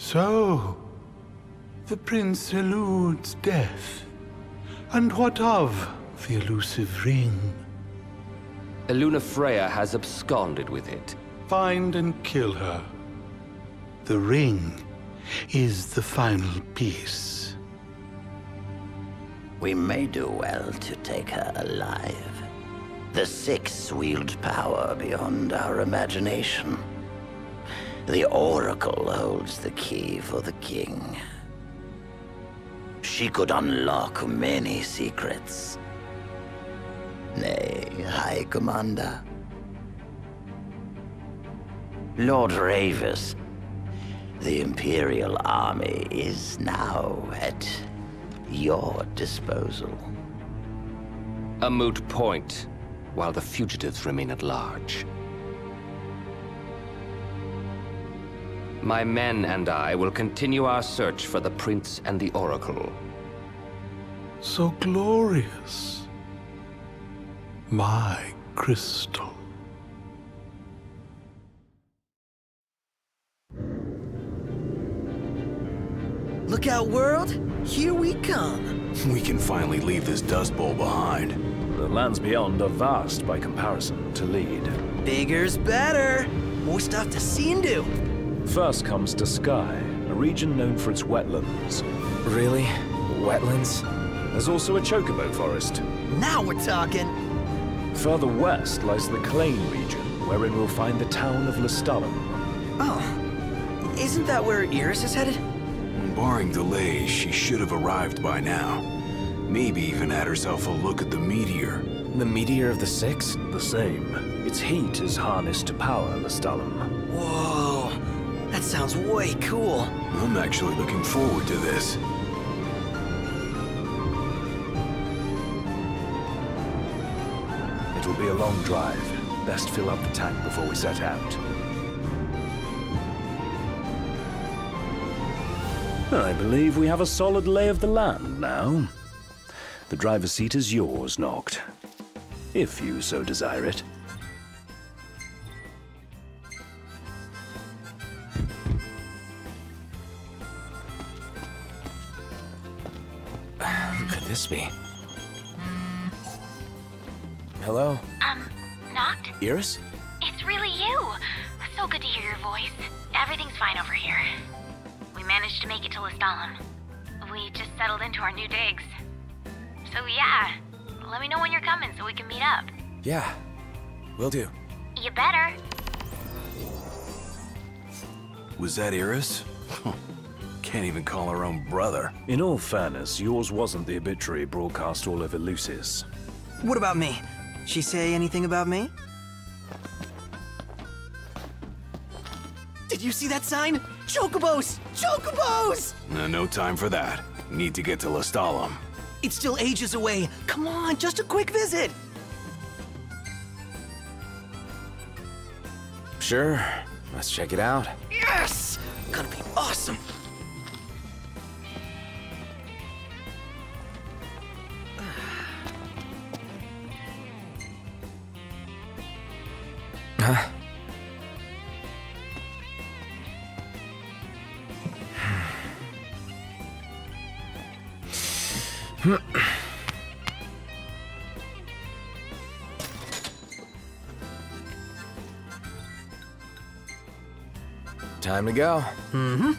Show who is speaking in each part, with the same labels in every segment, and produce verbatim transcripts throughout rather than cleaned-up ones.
Speaker 1: So, the prince eludes death. And what of the elusive ring?
Speaker 2: Lunafreya has absconded with it.
Speaker 1: Find and kill her. The ring is the final piece.
Speaker 3: We may do well to take her alive. The Six wield power beyond our imagination. The Oracle holds the key for the king. She could unlock many secrets. Nay, High Commander. Lord Ravus, the Imperial Army is now at your disposal.
Speaker 2: A moot point, while the fugitives remain at large. My men and I will continue our search for the Prince and the Oracle.
Speaker 1: So glorious. My crystal.
Speaker 4: Look out, world! Here we come!
Speaker 5: We can finally leave this Dust Bowl behind.
Speaker 6: The lands beyond are vast by comparison to Lead.
Speaker 4: Bigger's better! More stuff to see and do!
Speaker 6: First comes Duscae, a region known for its wetlands.
Speaker 7: Really? Wetlands?
Speaker 6: There's also a chocobo forest.
Speaker 4: Now we're talking!
Speaker 6: Further west lies the Clane region, wherein we'll find the town of Lestallum.
Speaker 4: Oh. Isn't that where Iris is headed?
Speaker 5: Barring delays, she should have arrived by now. Maybe even had herself a look at the meteor.
Speaker 7: The meteor of the Six?
Speaker 6: The same. Its heat is harnessed to power Lestallum.
Speaker 4: Whoa. That sounds way cool.
Speaker 5: I'm actually looking forward to this.
Speaker 6: It'll be a long drive. Best fill up the tank before we set out. I believe we have a solid lay of the land now. The driver's seat is yours, Noct. If you so desire it.
Speaker 7: Who could this be? Hello?
Speaker 8: Um, Noct?
Speaker 7: Iris?
Speaker 8: It's really you! So good to hear your voice. Everything's fine over here. We managed to make it to Lestallum. We just settled into our new digs. So yeah, let me know when you're coming so we can meet up.
Speaker 7: Yeah, will do.
Speaker 8: You better.
Speaker 5: Was that Iris? Can't even call her own brother.
Speaker 6: In all fairness, yours wasn't the obituary broadcast all over Lucis.
Speaker 4: What about me? She say anything about me? Did you see that sign? Chocobos! Chocobos!
Speaker 5: No, no time for that. Need to get to Lestallum.
Speaker 4: It's still ages away. Come on, just a quick visit.
Speaker 7: Sure, let's check it out.
Speaker 4: Yes! Gonna be awesome.
Speaker 7: Huh? Time to go.
Speaker 4: Mm-hmm.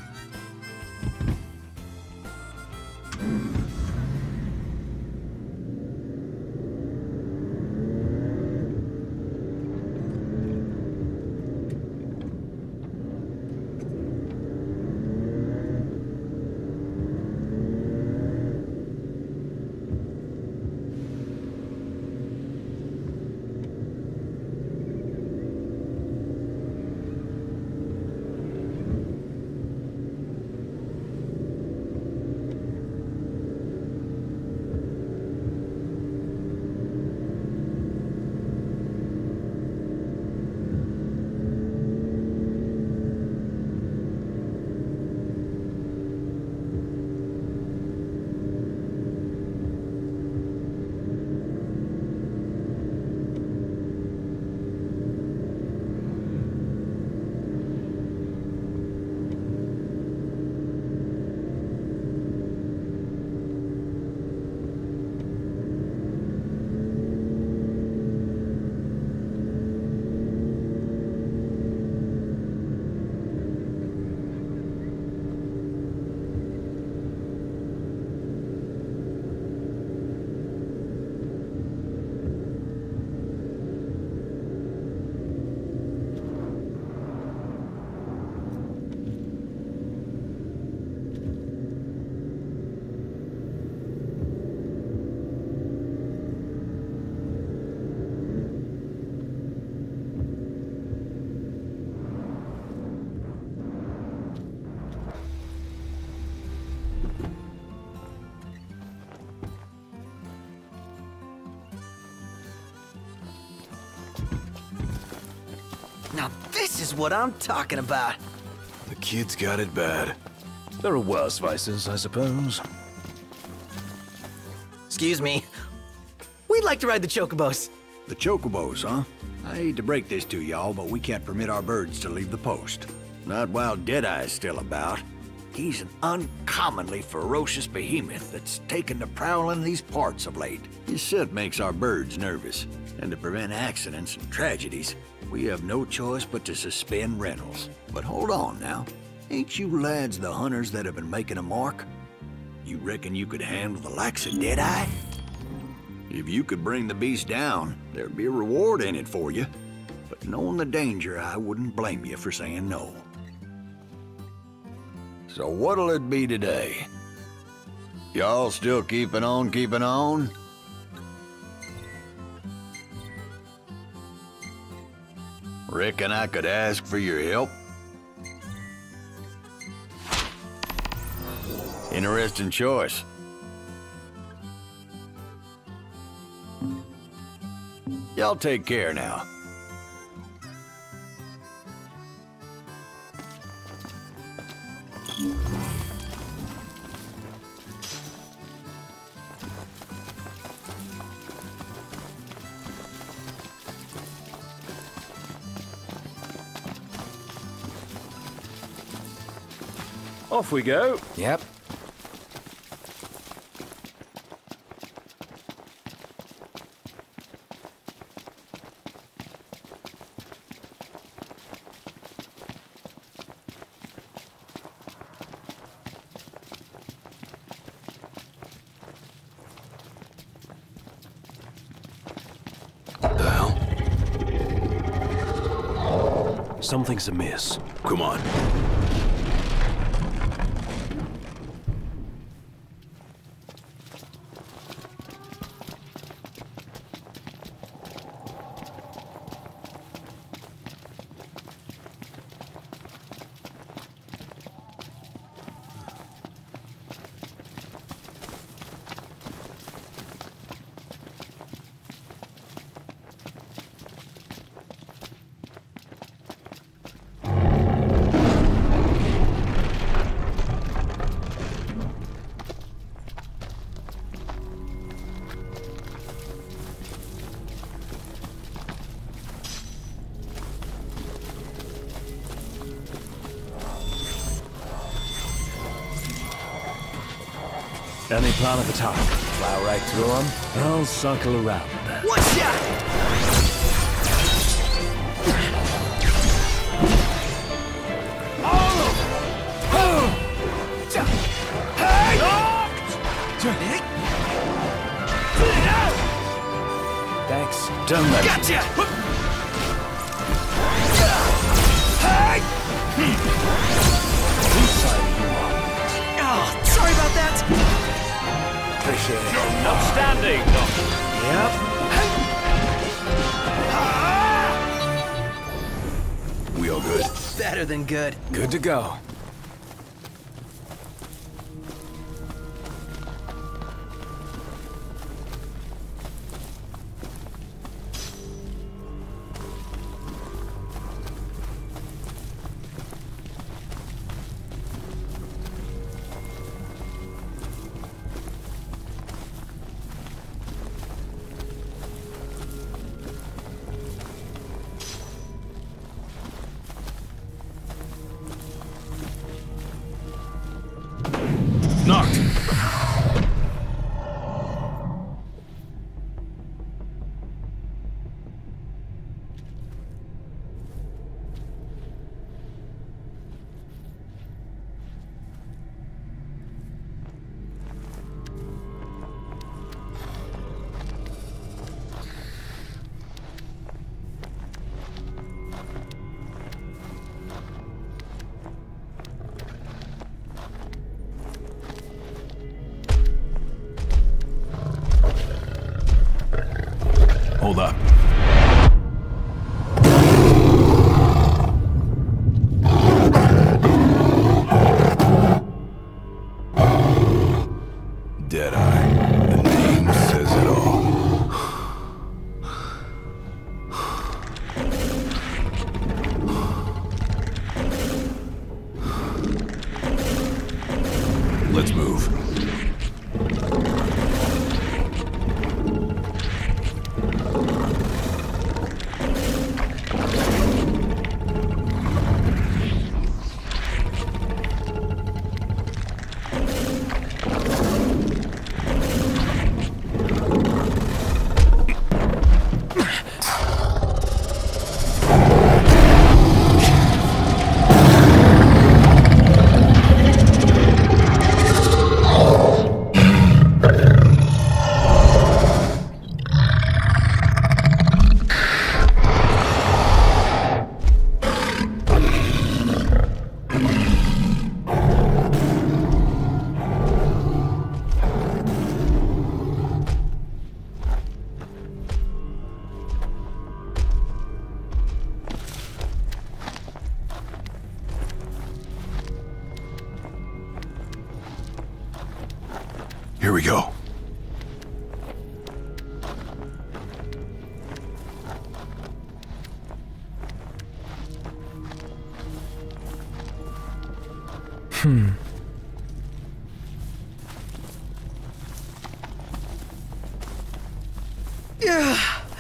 Speaker 4: That's what I'm talking about.
Speaker 5: The kid's got it bad.
Speaker 6: There are worse vices, I suppose.
Speaker 4: Excuse me. We'd like to ride the chocobos.
Speaker 9: The chocobos, huh? I hate to break this to y'all, but we can't permit our birds to leave the post. Not while Deadeye's still about. He's an uncommonly ferocious behemoth that's taken to prowling these parts of late. His scent makes our birds nervous, and to prevent accidents and tragedies, we have no choice but to suspend rentals. But hold on now. Ain't you lads the hunters that have been making a mark? You reckon you could handle the likes of Deadeye? If you could bring the beast down, there'd be a reward in it for you. But knowing the danger, I wouldn't blame you for saying no. So what'll it be today? Y'all still keeping on keeping on? Reckon I could ask for your help? Interesting choice. Y'all take care now.
Speaker 6: Off we go.
Speaker 7: Yep.
Speaker 5: What the hell?
Speaker 6: Something's amiss.
Speaker 5: Come on.
Speaker 6: Any plan of attack?
Speaker 7: Plow right through them.
Speaker 6: I'll circle around then.
Speaker 4: One shot!
Speaker 7: Thanks.
Speaker 6: Turn that.
Speaker 4: Gotcha! Oh, sorry about that!
Speaker 7: Appreciate it.
Speaker 6: Outstanding, Doctor.
Speaker 5: We all good?
Speaker 4: Better than good.
Speaker 7: Good to go.
Speaker 5: Knocked! Hold up. Deadeye. The name says it all. Here we go.
Speaker 7: Hmm.
Speaker 4: Yeah.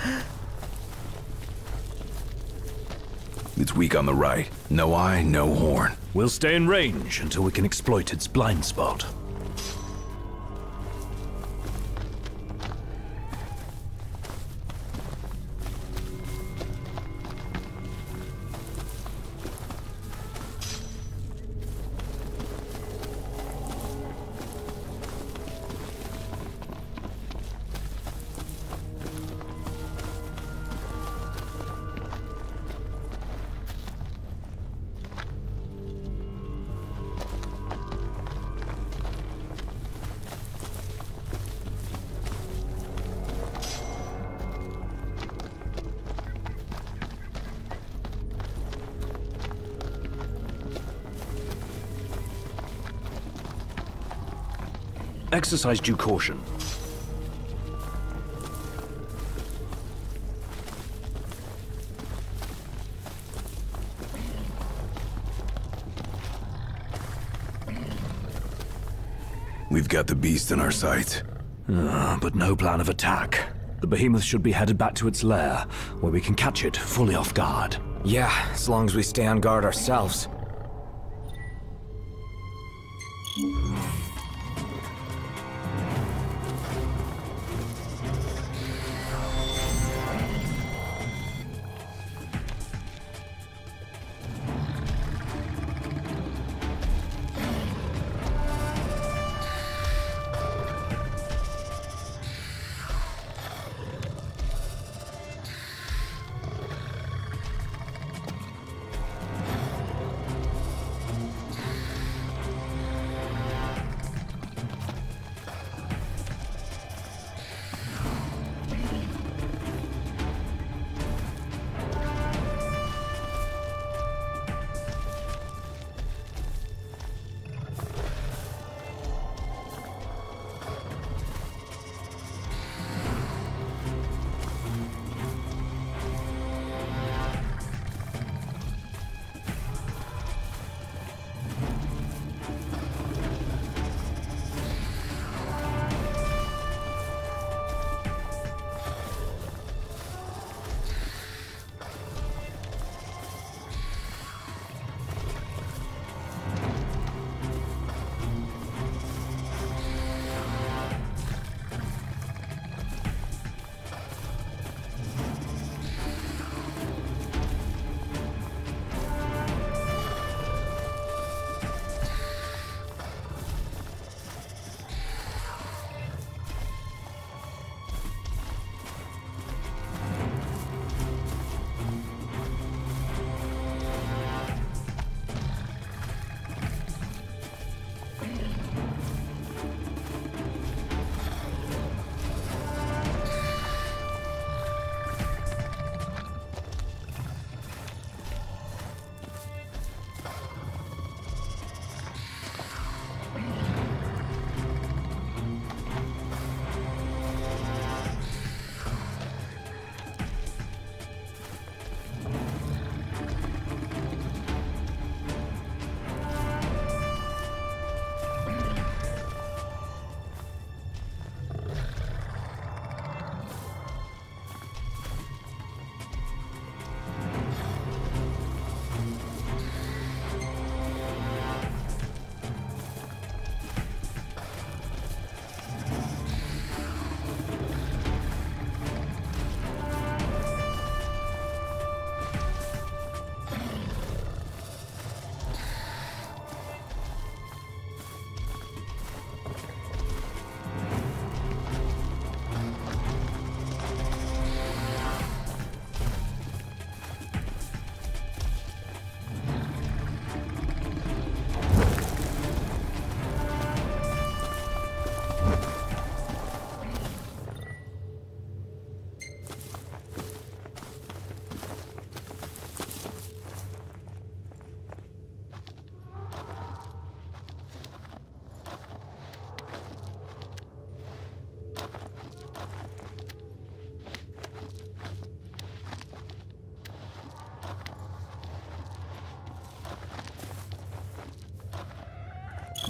Speaker 5: It's weak on the right. No eye, no horn.
Speaker 6: We'll stay in range until we can exploit its blind spot. Exercise due caution.
Speaker 5: We've got the beast in our sights.
Speaker 6: Uh, but no plan of attack. The behemoth should be headed back to its lair, where we can catch it fully off guard.
Speaker 7: Yeah, as long as we stay on guard ourselves.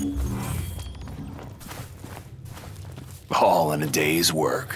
Speaker 5: All in a day's work.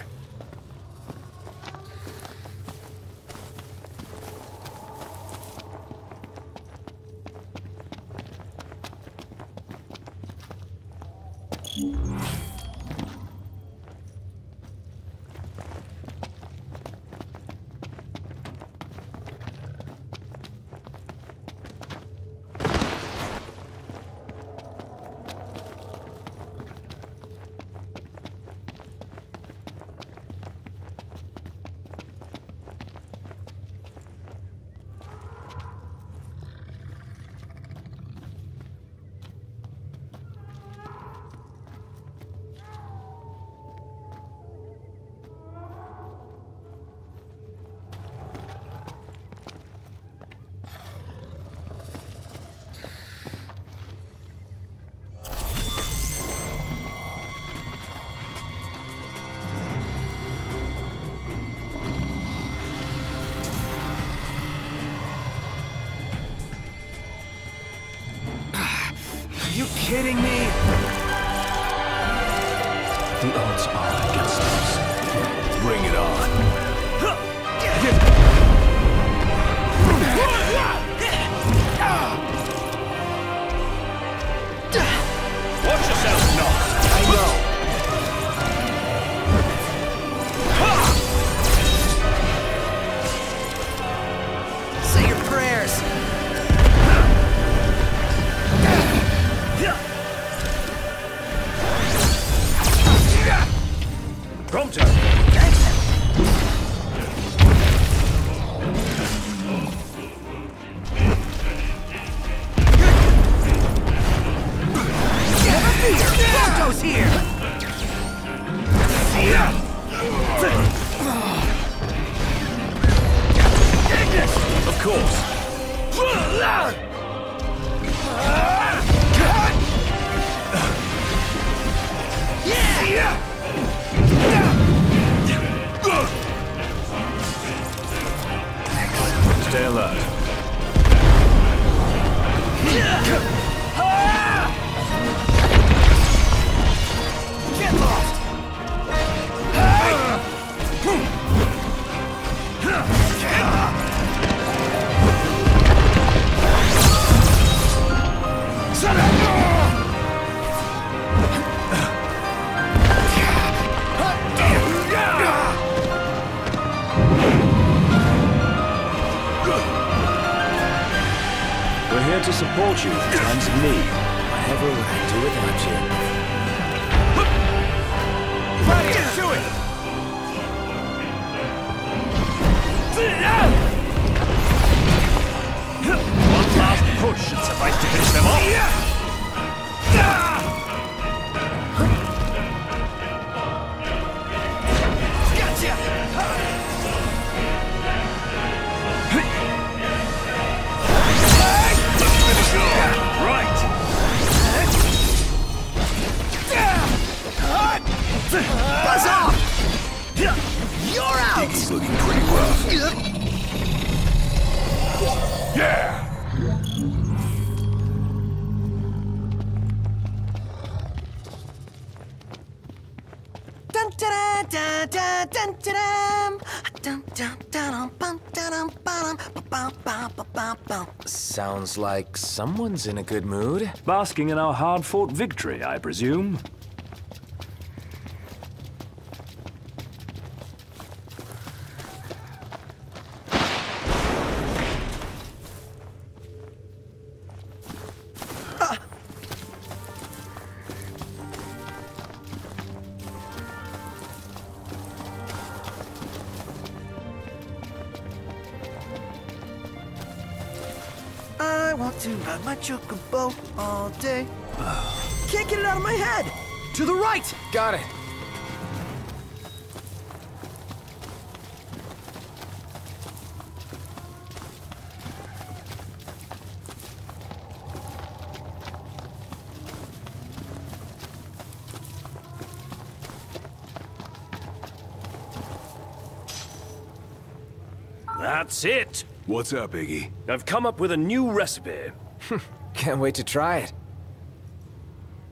Speaker 7: Are you kidding me?
Speaker 6: The odds are against us.
Speaker 5: Bring it on.
Speaker 6: Watch yourself, Noct.
Speaker 7: I know.
Speaker 4: Say your prayers.
Speaker 6: Prompto.
Speaker 4: Prompto's here!
Speaker 6: Of course. Stay alert.
Speaker 4: Get lost!
Speaker 6: We're here to support you in times of need.
Speaker 7: Whatever would I do without you?
Speaker 6: Right, get to it! One last push should suffice to finish them off.
Speaker 4: Buzz off! You're out!
Speaker 5: He's looking pretty rough. Yeah!
Speaker 4: Dun da da da dun da dum dun dun dun bum dun bum bum bum bum bum.
Speaker 7: Sounds like someone's in a good mood.
Speaker 6: Basking in our hard-fought victory, I presume.
Speaker 4: I want to ride my chocobo all day. Can't get it out of my head. To the right.
Speaker 7: Got it.
Speaker 6: That's it.
Speaker 5: What's up, Iggy?
Speaker 6: I've come up with a new recipe.
Speaker 7: Can't wait to try it.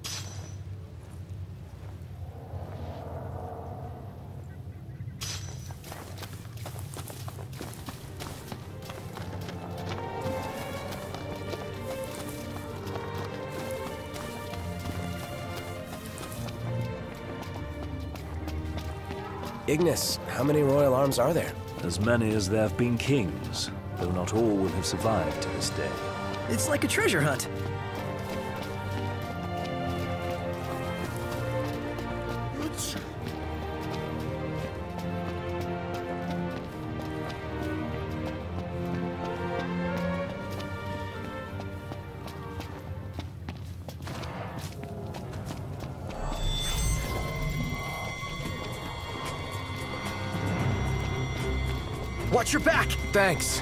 Speaker 7: Ignis, how many royal arms are there?
Speaker 6: As many as there have been kings, though not all will have survived to this day.
Speaker 4: It's like a treasure hunt. Watch your back!
Speaker 7: Thanks.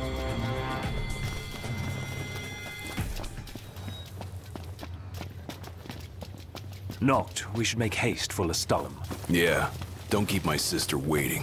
Speaker 6: Noct, we should make haste for Lestallum.
Speaker 5: Yeah, don't keep my sister waiting.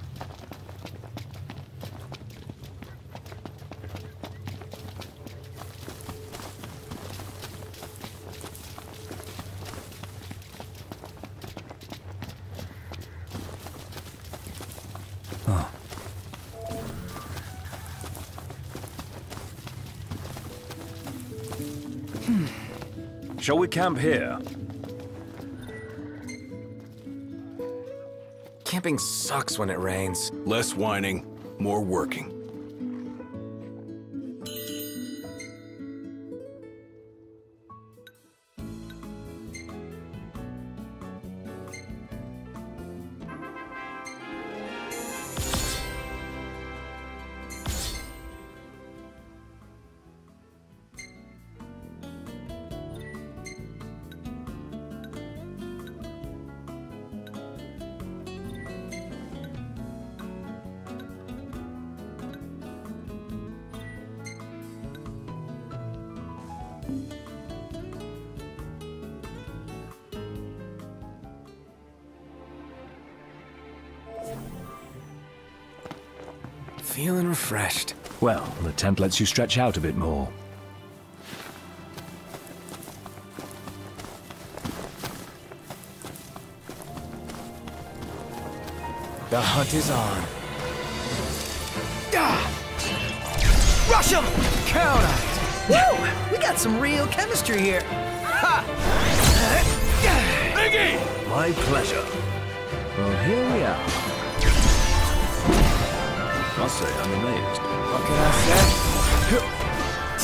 Speaker 6: Shall we camp here?
Speaker 7: Camping sucks when it rains.
Speaker 5: Less whining, more working.
Speaker 7: Feeling refreshed.
Speaker 6: Well, the tent lets you stretch out a bit more.
Speaker 7: The hunt is on.
Speaker 4: Rush him!
Speaker 7: Count on it!
Speaker 4: Woo! We got some real chemistry here. Ha!
Speaker 5: Biggie!
Speaker 6: My pleasure. Well, here we are. Must say, I'm amazed.
Speaker 7: What can I say?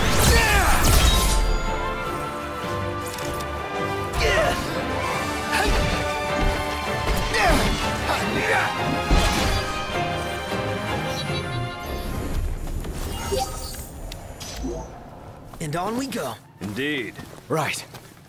Speaker 4: And on we go.
Speaker 6: Indeed.
Speaker 7: Right.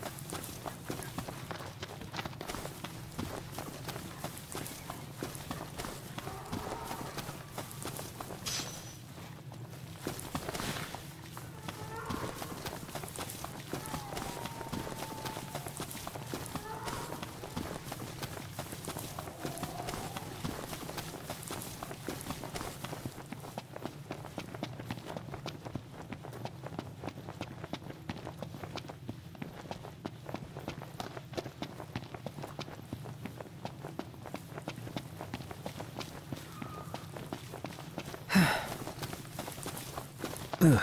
Speaker 6: Ugh.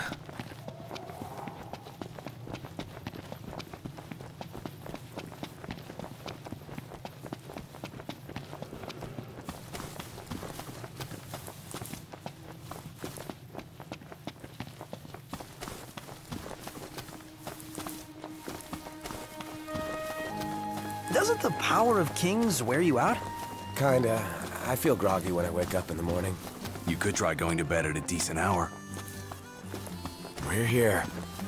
Speaker 4: Doesn't the power of kings wear you out?
Speaker 7: Kinda. I feel groggy when I wake up in the morning.
Speaker 5: You could try going to bed at a decent hour.
Speaker 7: We're here.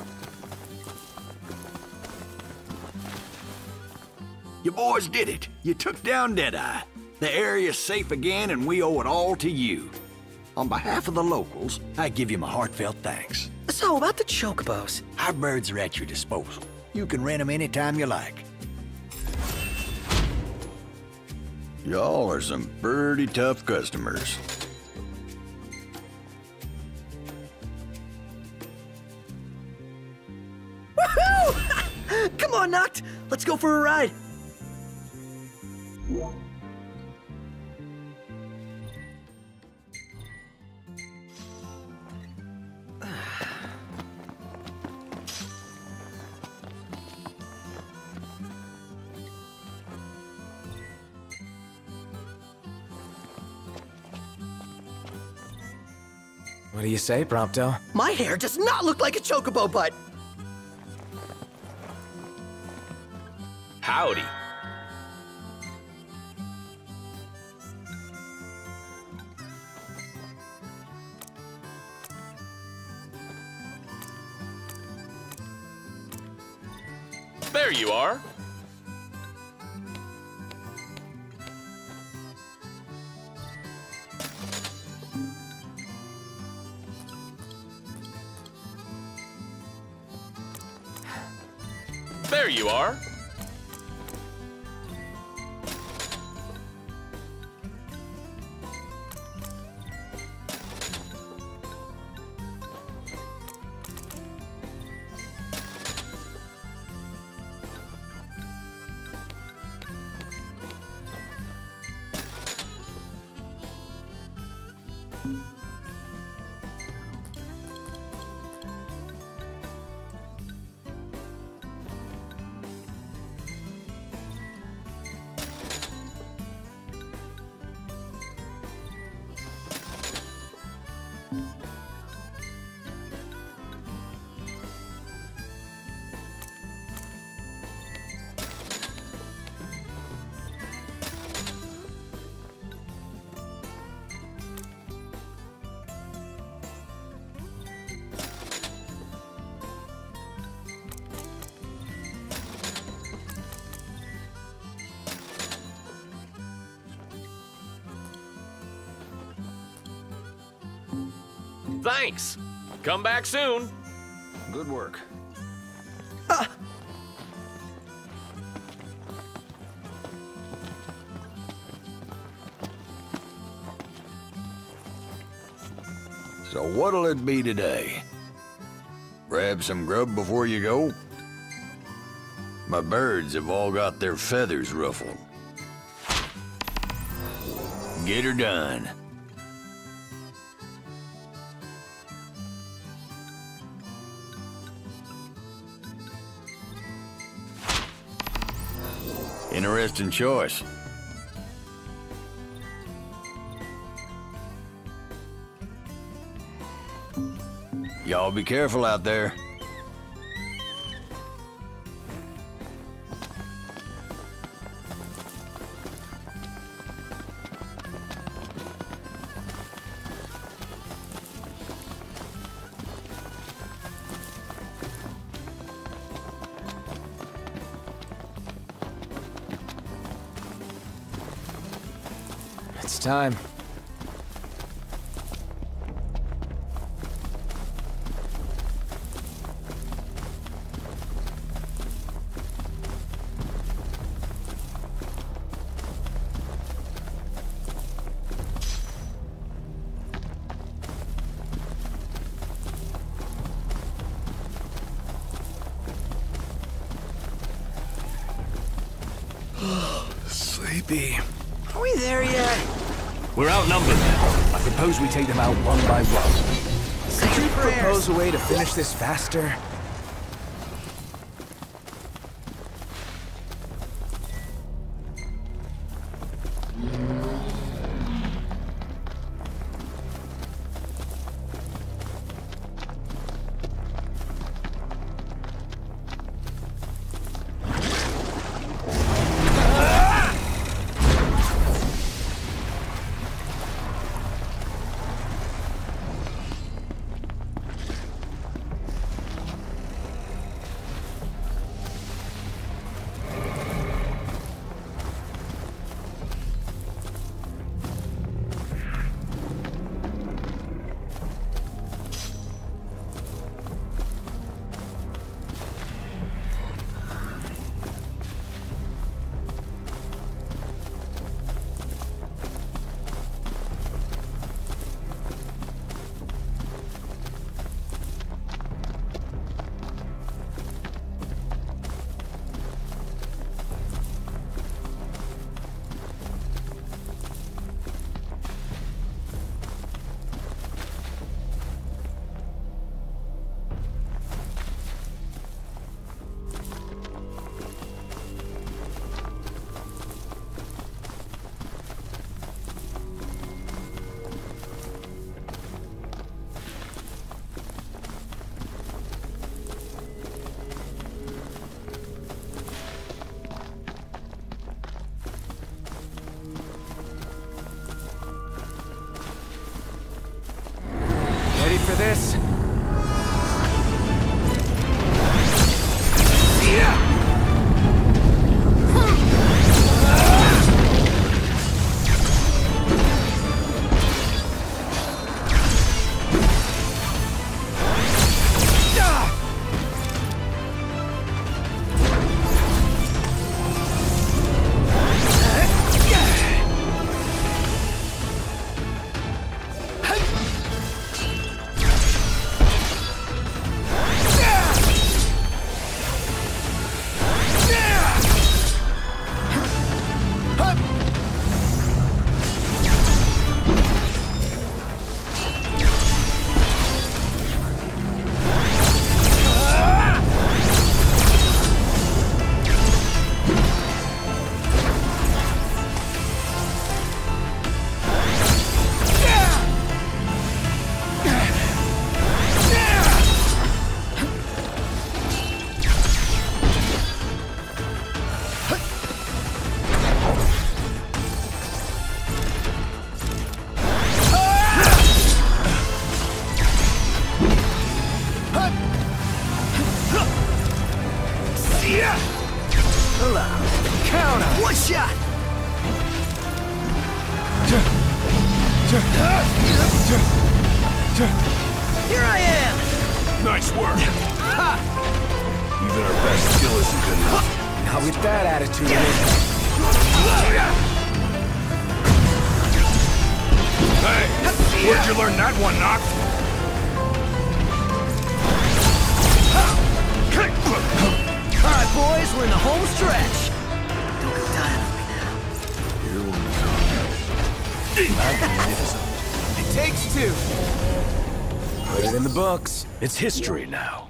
Speaker 9: You boys did it. You took down Deadeye. The area's safe again, and we owe it all to you. On behalf of the locals, I give you my heartfelt thanks.
Speaker 4: So, about the chocobos.
Speaker 9: Our birds are at your disposal. You can rent them anytime you like. Y'all are some pretty tough customers.
Speaker 4: Woohoo! Come on, Noct. Let's go for a ride.
Speaker 7: What do you say, Prompto?
Speaker 4: My hair does not look like a chocobo butt.
Speaker 2: Howdy. There you are. There you are. Thanks. Come back soon.
Speaker 9: Good work.
Speaker 4: Ah.
Speaker 9: So what'll it be today? Grab some grub before you go? My birds have all got their feathers ruffled. Get her done. Interesting choice. Y'all be careful out there.
Speaker 7: It's time.
Speaker 9: Sleepy.
Speaker 4: Are we there yet?
Speaker 6: We're outnumbered now. I propose we take them out one by one.
Speaker 4: Say your prayers.
Speaker 7: Propose a way to finish this faster?
Speaker 4: Here I am!
Speaker 5: Nice work. Even our best skill isn't good enough.
Speaker 7: Not with that attitude.
Speaker 5: Hey, where'd you learn that one, Noct?
Speaker 4: Alright, boys, we're in the home stretch. Don't go dying on me now.
Speaker 7: It takes two. Put it in the books.
Speaker 6: It's history now.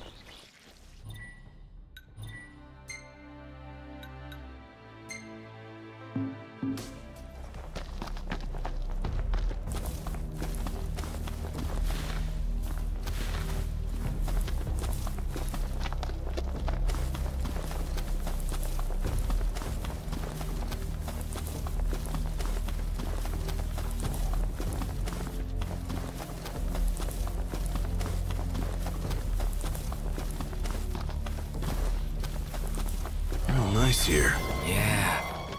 Speaker 5: Oh, nice here.
Speaker 7: Yeah.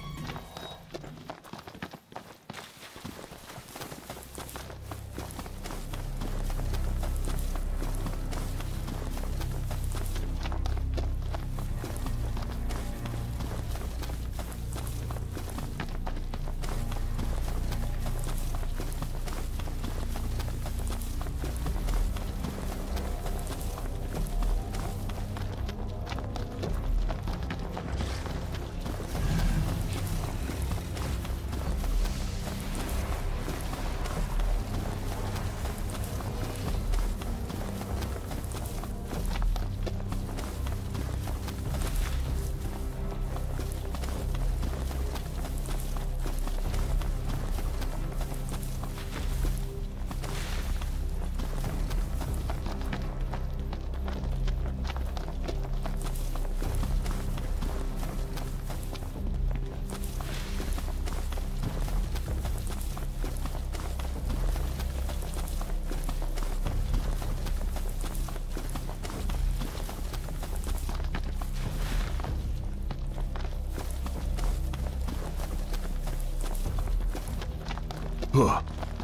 Speaker 5: Huh.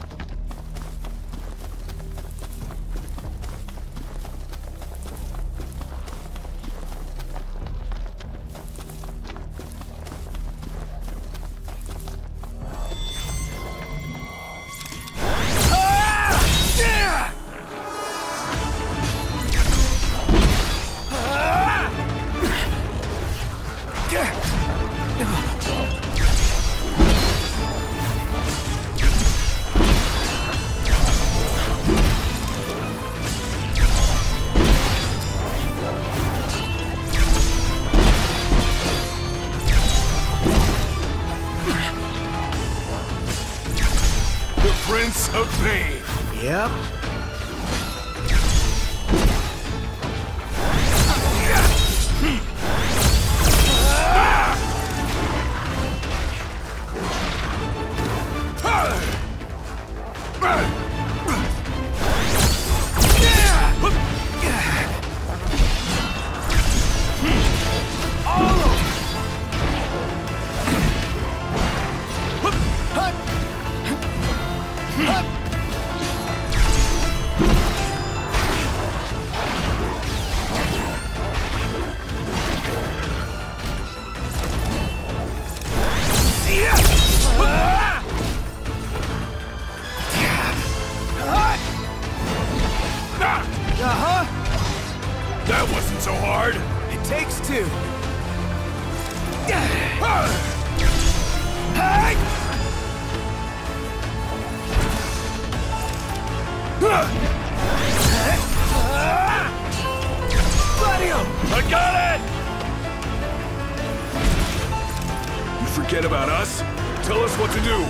Speaker 5: Prince of Pain.
Speaker 7: Yep.
Speaker 5: Uh-huh. That wasn't so hard.
Speaker 7: It takes two.
Speaker 5: I got it! You forget about us? Tell us what to do.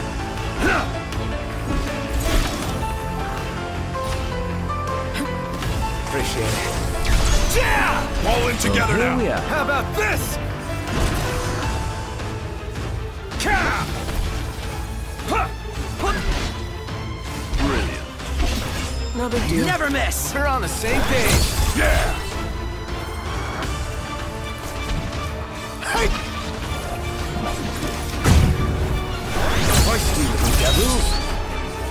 Speaker 7: Appreciate it.
Speaker 5: Yeah! All in together now.
Speaker 6: Here we are.
Speaker 7: How about this?
Speaker 5: Brilliant.
Speaker 7: No big deal.
Speaker 4: Never miss!
Speaker 7: We're on the same page.
Speaker 5: Yeah!
Speaker 7: Feisty little devils.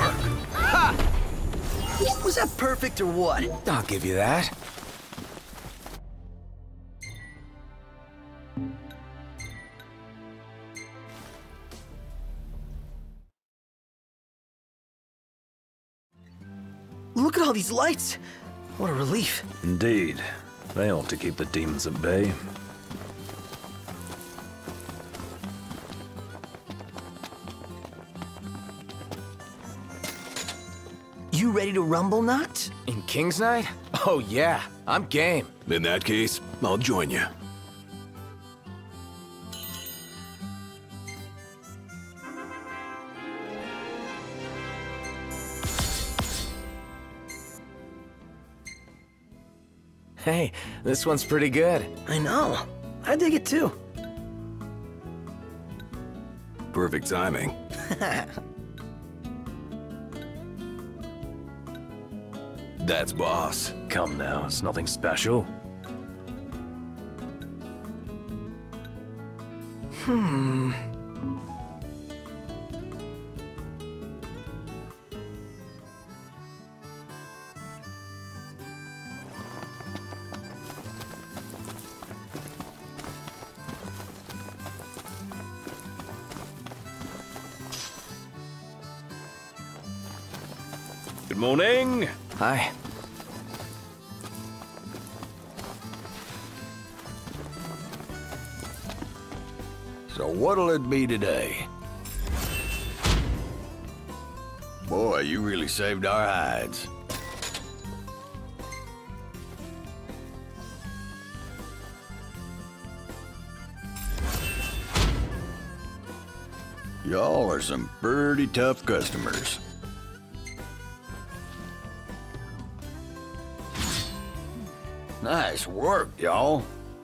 Speaker 9: work. Ha!
Speaker 4: Was that perfect or what?
Speaker 7: I'll give you that.
Speaker 4: Look at all these lights. What a relief.
Speaker 6: Indeed. They ought to keep the demons at bay.
Speaker 4: You ready to rumble, Noct?
Speaker 7: In King's Night? Oh yeah, I'm game.
Speaker 5: In that case, I'll join you.
Speaker 7: Hey, this one's pretty good.
Speaker 4: I know. I dig it too.
Speaker 5: Perfect timing. That's boss.
Speaker 6: Come now, it's nothing special.
Speaker 4: Hmm.
Speaker 6: Good morning.
Speaker 7: Hi.
Speaker 9: So what'll it be today? Boy, you really saved our hides. Y'all are some pretty tough customers. Nice work, y'all.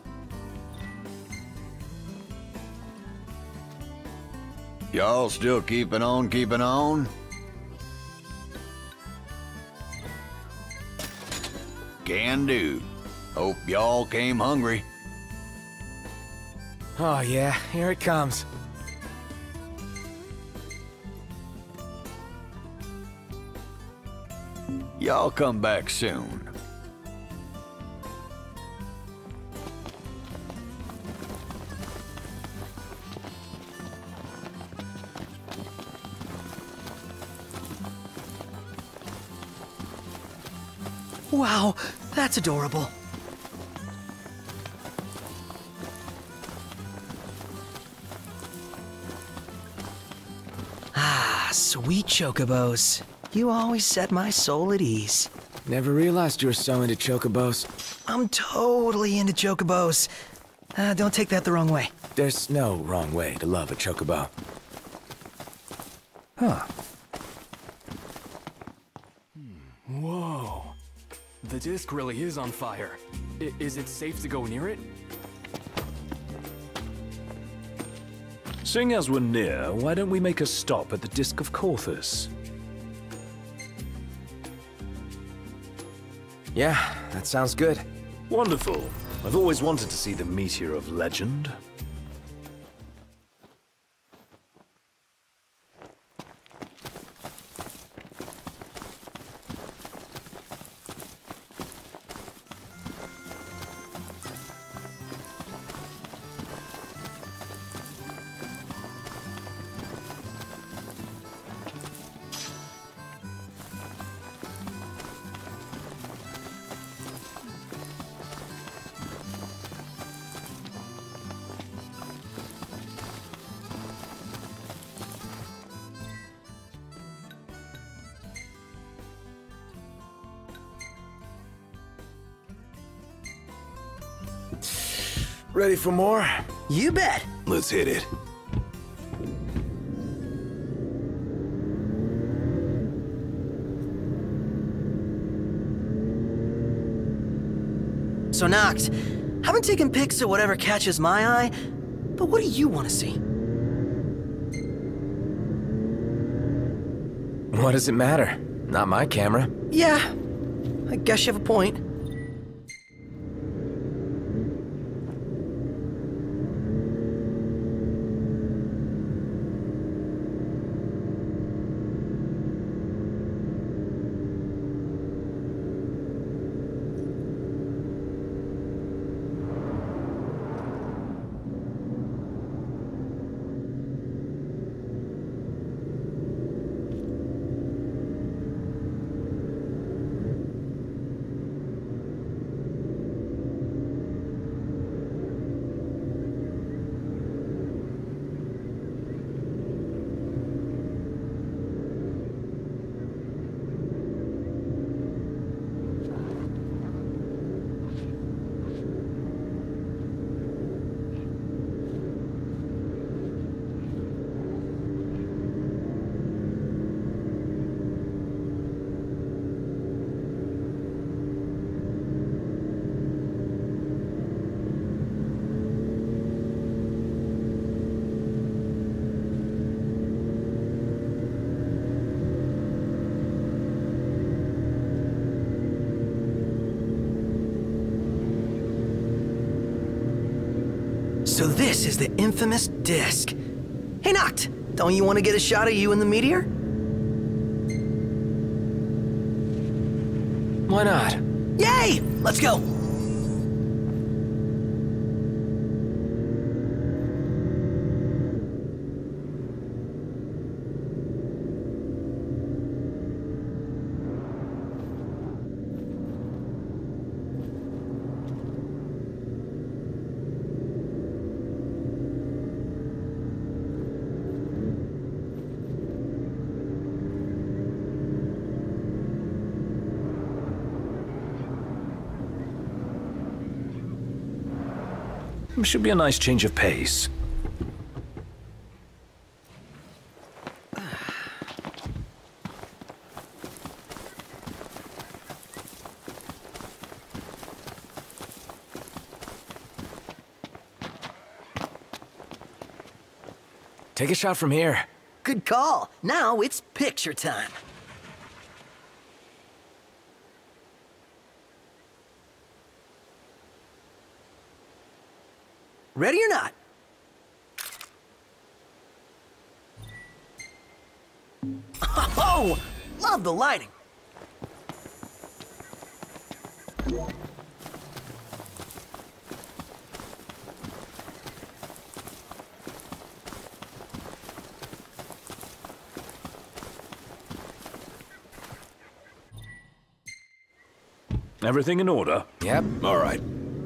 Speaker 9: Y'all still keeping on, keeping on? Can do. Hope y'all came hungry.
Speaker 7: Oh yeah, here it comes.
Speaker 9: Y'all come back soon.
Speaker 4: Wow, that's adorable. Ah, sweet chocobos. You always set my soul at ease.
Speaker 7: Never realized you were so into chocobos.
Speaker 4: I'm totally into chocobos. Uh, don't take that the wrong way.
Speaker 7: There's no wrong way to love a chocobo.
Speaker 6: Huh.
Speaker 10: Whoa. The disc really is on fire. I is it safe to go near it?
Speaker 6: Seeing as we're near, why don't we make a stop at the Disc of Corthus?
Speaker 7: Yeah, that sounds good.
Speaker 6: Wonderful. I've always wanted to see the Meteor of Legend.
Speaker 7: Ready for more?
Speaker 4: You bet.
Speaker 5: Let's hit it.
Speaker 4: So, Noct, haven't taken pics of whatever catches my eye, but what do you want to see?
Speaker 7: What does it matter? Not my camera.
Speaker 4: Yeah, I guess you have a point. So this is the infamous disc. Hey, Noct, don't you want to get a shot of you in the meteor?
Speaker 10: Why not?
Speaker 4: Yay! Let's go!
Speaker 6: Should be a nice change of pace.
Speaker 7: Take a shot from here.
Speaker 4: Good call. Now it's picture time. Ready or not? Oh, love the lighting.
Speaker 6: Everything in order?
Speaker 7: Yep.
Speaker 5: All right.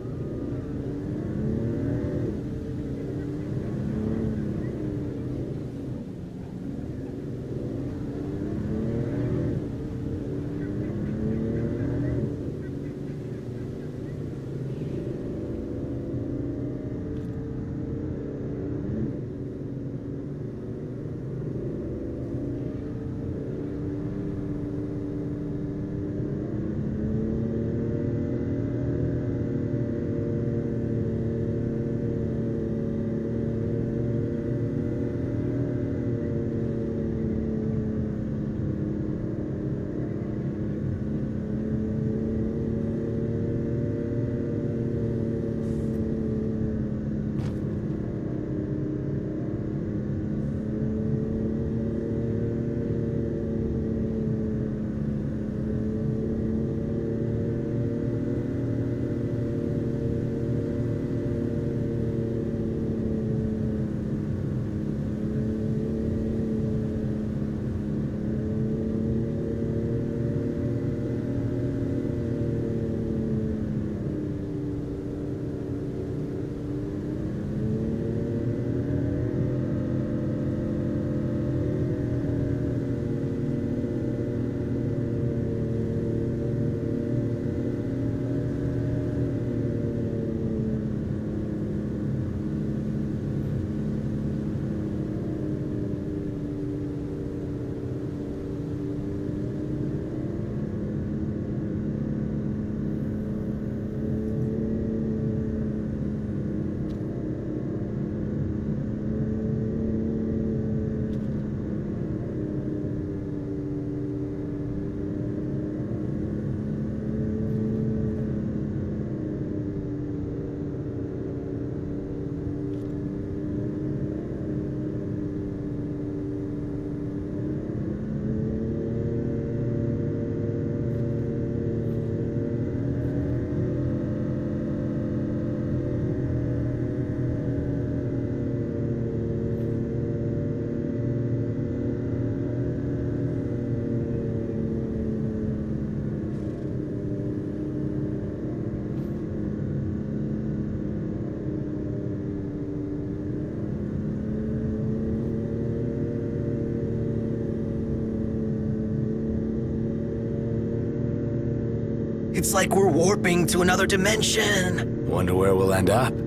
Speaker 4: It's like we're warping to another dimension.
Speaker 7: Wonder where we'll end up.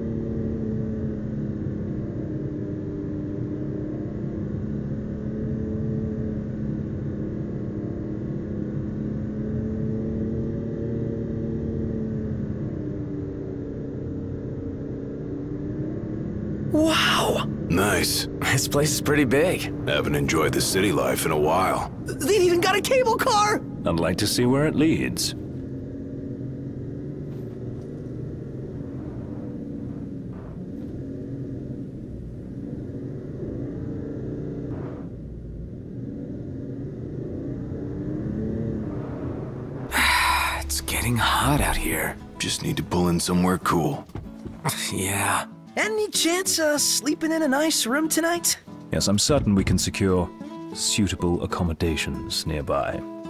Speaker 4: Wow!
Speaker 5: Nice.
Speaker 7: This place is pretty big.
Speaker 5: Haven't enjoyed the city life in a while.
Speaker 4: They've even got a cable car!
Speaker 6: I'd like to see where it leads.
Speaker 10: It's getting hot out here.
Speaker 5: Just need to pull in somewhere cool.
Speaker 10: Yeah.
Speaker 4: Any chance of sleeping in a nice room tonight?
Speaker 6: Yes, I'm certain we can secure suitable accommodations nearby.